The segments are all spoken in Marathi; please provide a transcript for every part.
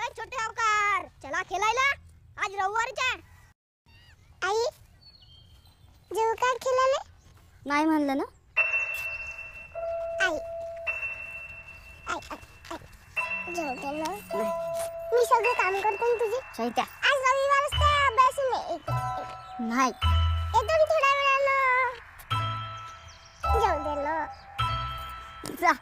छोटे सावकार चला खेळायला, आज रविवारच आहे. आई जेव का खेळायला नाही म्हणलं ना. आई आई जेव दे ना. मी सगळं काम करतो तुझे. शैत्या आज रविवार असते, अभ्यास नाही. नाही येतो मी थोड्या वेळानं. जेव दे ना. जा.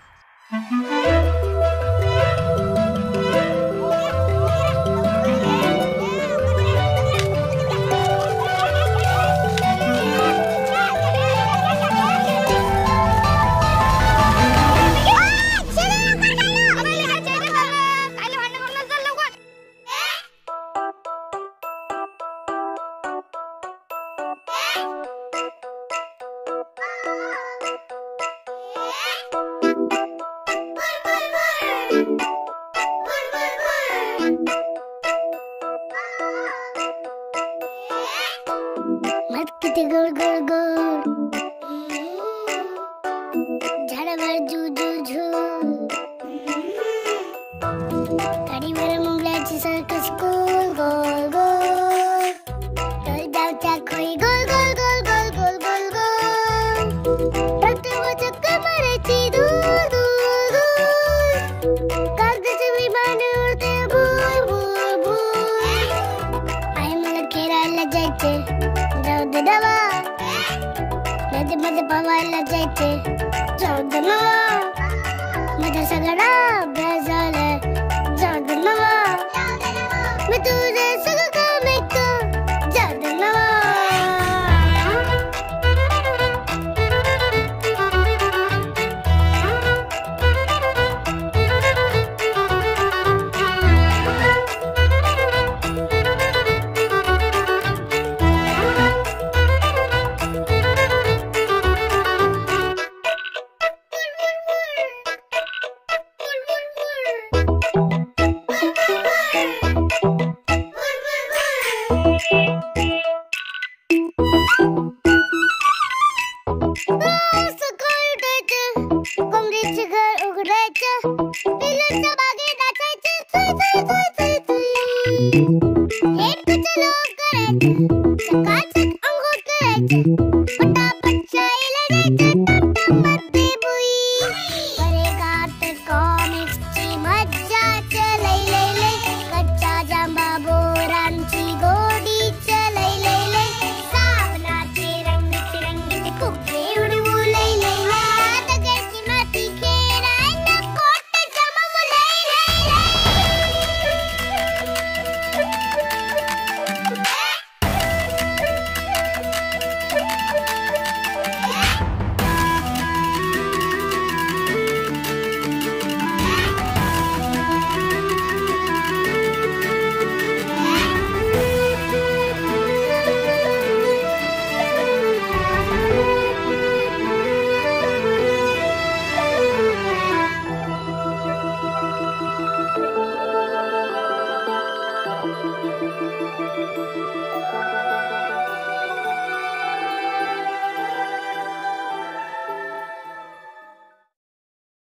किती गोड गोड गोड झाडावर झू झू झू, गाडीवर मुंगल्याची सर्कस गोल गोल गोल, टळदावच्या खोई गोल गोल गोल गोल गोल गोल गोल, ट्रॅक्टरवर चक्कर मारायची दूर दूर दूर, कागदाचे विमान उडते भूर भूर भूर. आई मला खेळायला जायचे, जाऊ दे नवा. नदीमध्ये पवायला जायचे, जाऊ दे नवा. माझा सगळा अभ्यास झाला, जाऊ दे नवा. मी तुझे सगळं काम ऐकतो, जाऊ दे नवा. सकाळी उठायचं, कोंबडीचं घर उघडायचं, पिल्लांचा